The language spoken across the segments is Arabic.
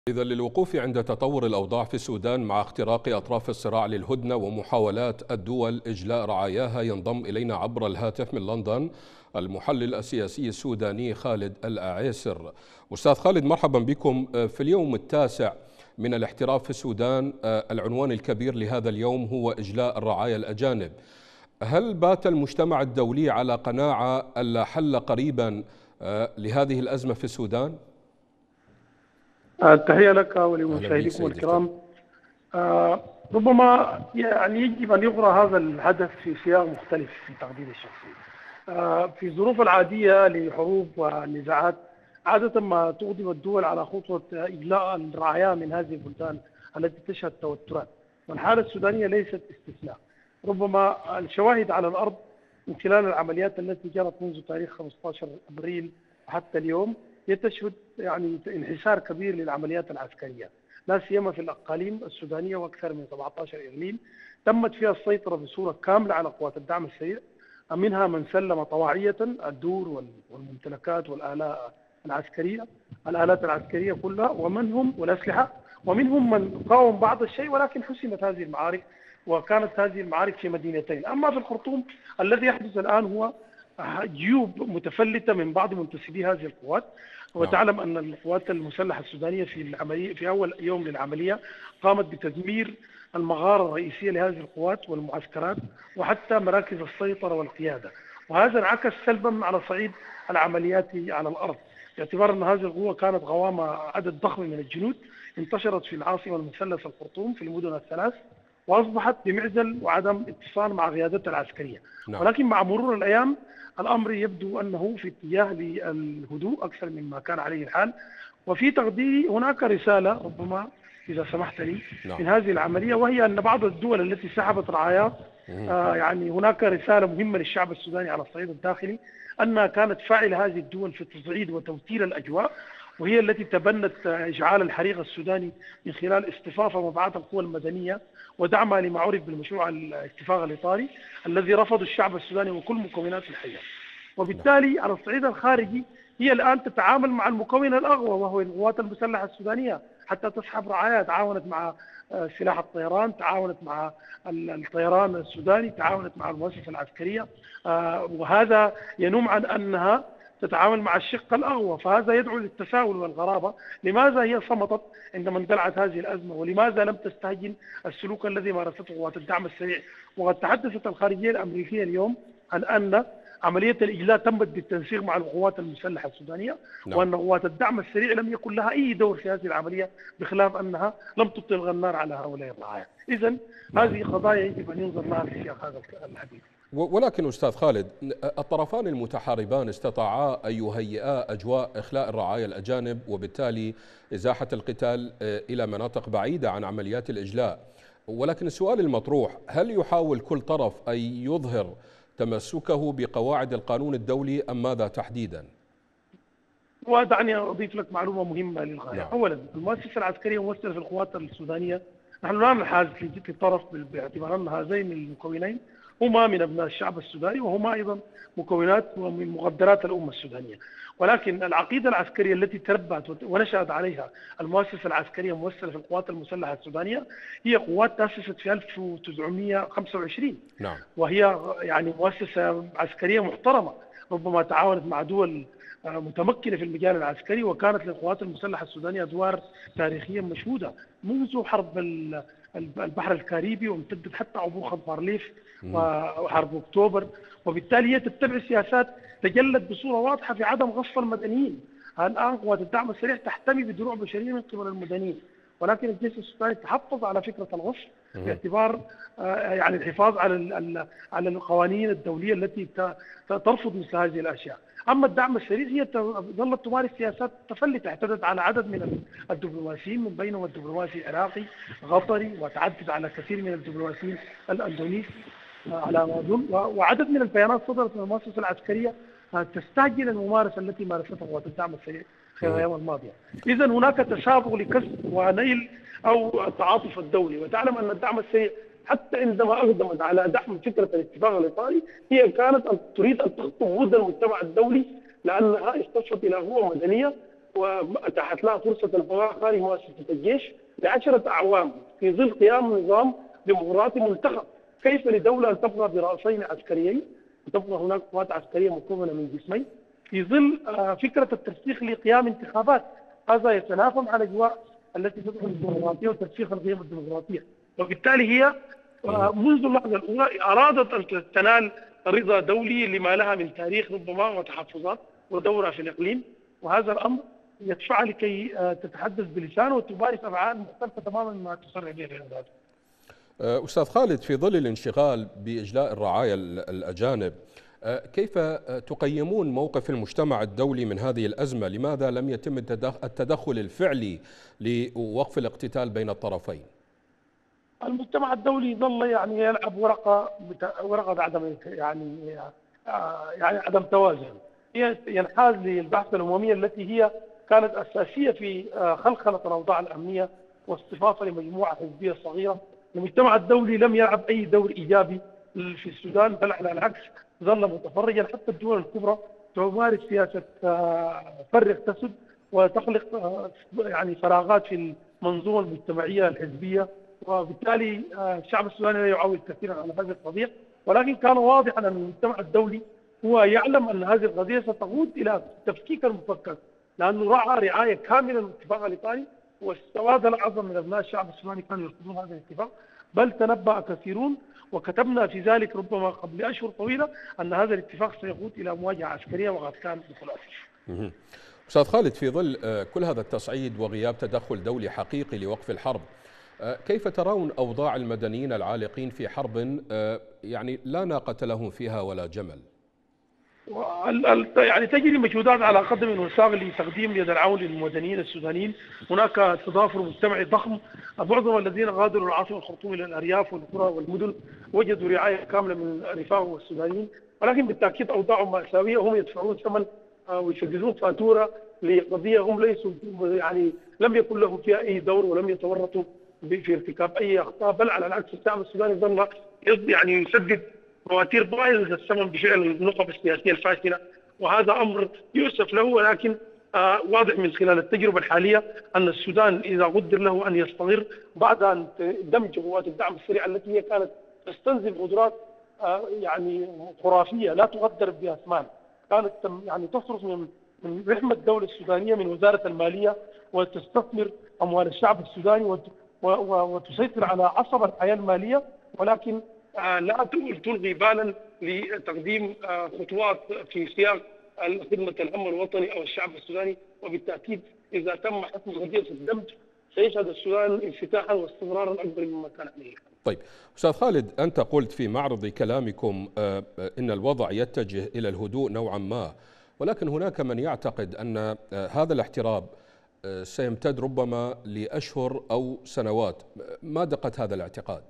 إذا للوقوف عند تطور الأوضاع في السودان مع اختراق أطراف الصراع للهدنة ومحاولات الدول إجلاء رعاياها، ينضم إلينا عبر الهاتف من لندن المحلل السياسي السوداني خالد الأعيسر. أستاذ خالد، مرحبا بكم. في اليوم التاسع من الاحتراف في السودان، العنوان الكبير لهذا اليوم هو إجلاء الرعايا الأجانب. هل بات المجتمع الدولي على قناعة أن حل قريبا لهذه الأزمة في السودان؟ التحية لك أهلا بك ولمشاهديكم سيدي الكريم. الكرام. ربما يجب أن يقرأ هذا الحدث في سياق مختلف في تقديري الشخصي. في الظروف العادية لحروب ونزاعات عادة ما تقدم الدول على خطوة إجلاء الرعايا من هذه البلدان التي تشهد توترات، والحالة السودانية ليست استثناء. ربما الشواهد على الأرض من خلال العمليات التي جرت منذ تاريخ 15 أبريل حتى اليوم تشهد انحسار كبير للعمليات العسكرية، لا سيما في الأقاليم السودانية، وأكثر من 17 إقليم تمت فيها السيطرة بصورة كاملة على قوات الدعم السريع، منها من سلم طواعية الدور والممتلكات الآلات العسكرية كلها ومنهم والأسلحة، ومنهم من قاوم بعض الشيء ولكن حسمت هذه المعارك، وكانت هذه المعارك في مدينتين. أما في الخرطوم الذي يحدث الآن هو جيوب متفلتة من بعض منتسبي هذه القوات. وتعلم أن القوات المسلحة السودانية في أول يوم للعملية قامت بتدمير المغارة الرئيسية لهذه القوات والمعسكرات وحتى مراكز السيطرة والقيادة، وهذا انعكس سلبا على صعيد العمليات على الأرض، باعتبار أن هذه القوة كانت غوامة عدد ضخم من الجنود انتشرت في العاصمة المثلث الخرطوم في المدن الثلاث، وأصبحت بمعزل وعدم اتصال مع قيادتها العسكرية. ولكن مع مرور الأيام الأمر يبدو أنه في اتجاه للهدوء أكثر مما كان عليه الحال. وفي تقديري هناك رسالة ربما إذا سمحت لي من هذه العملية، وهي أن بعض الدول التي سحبت رعايا هناك رسالة مهمة للشعب السوداني على الصعيد الداخلي، أنها كانت فاعلة هذه الدول في تصعيد وتوتير الأجواء، وهي التي تبنت إشعال الحريق السوداني من خلال اصطفاف مبيعات القوى المدنية ودعمها لما عرف بالمشروع الاتفاق الإطاري الذي رفض الشعب السوداني وكل مكونات الحياة. وبالتالي على الصعيد الخارجي هي الآن تتعامل مع المكون الأقوى وهو القوات المسلحة السودانية حتى تسحب رعايا. تعاونت مع سلاح الطيران، تعاونت مع الطيران السوداني، تعاونت مع المؤسسة العسكرية، وهذا ينم عن أنها تتعامل مع الشق الأقوى، فهذا يدعو للتساؤل والغرابة. لماذا هي صمتت عندما اندلعت هذه الأزمة؟ ولماذا لم تستهجن السلوك الذي مارسته قوات الدعم السريع؟ وقد تحدثت الخارجية الأمريكية اليوم عن أن عملية الإجلاء تمت بالتنسيق مع القوات المسلحة السودانية، وأن قوات الدعم السريع لم يكن لها أي دور في هذه العملية، بخلاف أنها لم تطلق النار على هؤلاء الرعايا. إذن هذه قضايا يجب أن ينظر لها في سياق هذا الحديث. ولكن أستاذ خالد، الطرفان المتحاربان استطاعا أن يهيئا أجواء إخلاء الرعايا الأجانب وبالتالي إزاحة القتال إلى مناطق بعيدة عن عمليات الإجلاء، ولكن السؤال المطروح: هل يحاول كل طرف أن يظهر تمسكه بقواعد القانون الدولي أم ماذا تحديدا؟ ودعني أضيف لك معلومة مهمة للغاية. أولا، المؤسسة العسكرية ممثلة في القوات السودانية، نحن لا ننحاز لطرف باعتبار أن هذين المكونين هما من أبناء الشعب السوداني، وهما أيضا مكونات ومن مقدرات الأمة السودانية. ولكن العقيدة العسكرية التي تربت ونشأت عليها المؤسسة العسكرية الممثلة في القوات المسلحة السودانية هي قوات تأسست في 1925. وهي مؤسسة عسكرية محترمة، ربما تعاونت مع دول متمكنة في المجال العسكري، وكانت للقوات المسلحة السودانية أدوار تاريخية مشهودة منذ حرب البحر الكاريبي، وامتدت حتى عبور خط بارليف وحرب أكتوبر. وبالتالي هي تتبع سياسات تجلت بصورة واضحة في عدم غصب المدنيين. الآن قوات الدعم السريع تحتمي بدروع بشرية من قبل المدنيين، ولكن الجيش السوداني تحفظ على فكرة الغصب باعتبار الحفاظ على القوانين الدولية التي ترفض مثل هذه الأشياء. أما الدعم السريع هي ظلت تمارس سياسات متفلتة، اعتدت على عدد من الدبلوماسيين، من بينهم الدبلوماسي العراقي غطري، وتعدت على كثير من الدبلوماسيين الاندونيسي على ما أظن، وعدد من البيانات صدرت من المؤسسة العسكرية تستعجل الممارسة التي مارستها قوات الدعم السريع في الأيام الماضية. إذا هناك تسابق لكسب ونيل أو التعاطف الدولي. وتعلم أن الدعم السريع حتى عندما أقدمت على دعم فكرة الاتفاق الإطاري هي كانت تريد أن تخطو وجود المجتمع الدولي، لأنها استشفت إلى قوة مدنية واتاحت لها فرصه البقاء خارج مؤسسه الجيش ل10 اعوام في ظل قيام نظام ديمقراطي منتخب. كيف لدوله ان تبقى براسين عسكريين وتبقى هناك قوات عسكريه مكونه من جسمين في ظل فكره الترسيخ لقيام انتخابات؟ هذا يتنافى مع الاجواء التي تدعو للديمقراطيه وترسيخ القيم الديمقراطيه، وبالتالي هي منذ اللحظه الاولى ارادت ان تنال رضا دولي لما لها من تاريخ ربما وتحفظات ودورها في الاقليم، وهذا الامر يدفعها لكي تتحدث بلسان وتمارس افعال مختلفه تماما مما تصرح به الرياضات. أستاذ خالد، في ظل الانشغال بإجلاء الرعايا الأجانب، كيف تقيمون موقف المجتمع الدولي من هذه الأزمة؟ لماذا لم يتم التدخل الفعلي لوقف الاقتتال بين الطرفين؟ المجتمع الدولي ظل يعني يلعب ورقة عدم يعني عدم توازن، ينحاز للبعثة الأممية التي هي كانت أساسية في خلخلة الأوضاع الأمنية واصطفافها لمجموعة حزبية صغيرة. المجتمع الدولي لم يلعب أي دور إيجابي في السودان، بل على العكس ظل متفرجا. حتى الدول الكبرى تمارس سياسة فرغ تسد وتخلق يعني فراغات في المنظومة المجتمعية الحزبية، وبالتالي الشعب السوداني لا يعول كثيرا على هذه القضية. ولكن كان واضحا أن المجتمع الدولي هو يعلم أن هذه القضية ستقود إلى تفكيك المفكك، لأنه رعى رعاية كاملة للاتفاق الإيطالي، والسواد الأعظم من أبناء الشعب السوداني كانوا يرفضون هذا الاتفاق، بل تنبأ كثيرون وكتبنا في ذلك ربما قبل أشهر طويلة أن هذا الاتفاق سيقود إلى مواجهة عسكرية وقد كان بخلاصه. أستاذ خالد، في ظل كل هذا التصعيد وغياب تدخل دولي حقيقي لوقف الحرب، كيف ترون أوضاع المدنيين العالقين في حرب يعني لا ناقة لهم فيها ولا جمل؟ يعني تجري مجهودات على قدم وساق لتقديم يد العون للمدنيين السودانيين. هناك تضافر مجتمعي ضخم، معظم الذين غادروا العاصمه الخرطوم الى الارياف والقرى والمدن وجدوا رعايه كامله من رفاق السودانيين، ولكن بالتاكيد اوضاعهم ماساويه. هم يدفعون ثمن ويسددون فاتوره لقضيه هم ليسوا يعني لم يكن لهم فيها اي دور ولم يتورطوا في ارتكاب اي اخطاء، بل على العكس الشعب السوداني ظل يعني يسدد فواتير باهظة الثمن بفعل النخب السياسية الفاشلة، وهذا أمر يؤسف له. ولكن واضح من خلال التجربة الحالية أن السودان إذا قدر له أن يستمر بعد أن دمج قوات الدعم السريع التي هي كانت تستنزف قدرات يعني خرافية لا تقدر بأثمان، كانت يعني تصرف من رحمة الدولة السودانية من وزارة المالية وتستثمر أموال الشعب السوداني وتسيطر على عصب الحياة المالية، ولكن لا تلغي بالا لتقديم خطوات في سياق خدمة الأمن الوطني أو الشعب السوداني. وبالتأكيد إذا تم حسم قضية الدمج سيشهد السودان انفتاحا واستمرارا أكبر مما كان عليه. طيب أستاذ خالد، أنت قلت في معرض كلامكم إن الوضع يتجه إلى الهدوء نوعا ما، ولكن هناك من يعتقد أن هذا الاحتراب سيمتد ربما لأشهر أو سنوات. ما دقة هذا الاعتقاد؟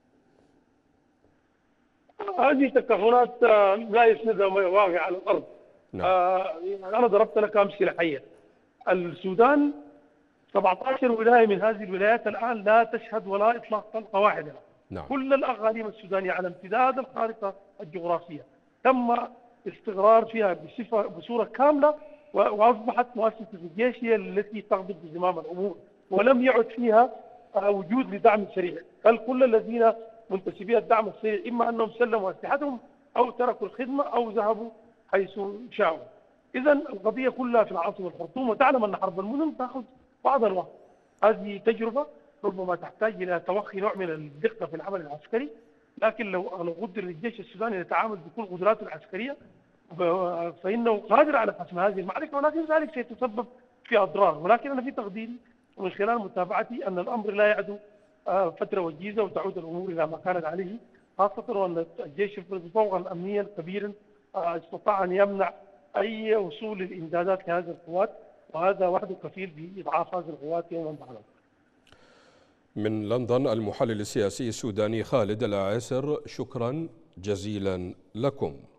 هذه تكهنات لا يسندها واقع على الارض. نعم. انا ضربت لك امثله حيه. السودان 17 ولايه من هذه الولايات الان لا تشهد ولا اطلاق طلقه واحده. نعم. كل الاقاليم السودانيه على امتداد الخارطه الجغرافيه تم استقرار فيها بصوره كامله، واصبحت مؤسسه الجيش هي التي تقبض بزمام الامور، ولم يعد فيها وجود لدعم سريع، بل كل الذين منتسبي الدعم السريع اما انهم سلموا اسلحتهم او تركوا الخدمه او ذهبوا حيث شاءوا. اذا القضيه كلها في العاصمه الخرطوم، وتعلم ان حرب المدن تاخذ بعض الوقت. هذه تجربه ربما تحتاج الى توخي نوع من الدقه في العمل العسكري، لكن لو قدر للجيش السوداني يتعامل بكل قدراته العسكريه فانه قادر على حسم هذه المعركه، ولكن ذلك سيتسبب في اضرار. ولكن انا في تقديري ومن خلال متابعتي ان الامر لا يعدو فترة وجيزة وتعود الأمور إلى ما كانت عليه، خاصة وأن الجيش فوقا أمنيا كبيرا استطاع أن يمنع أي وصول للإمدادات لهذه القوات، وهذا وحده كفيل بإضعاف هذه القوات يوما بعد. من لندن المحلل السياسي السوداني خالد العاسر، شكرا جزيلا لكم.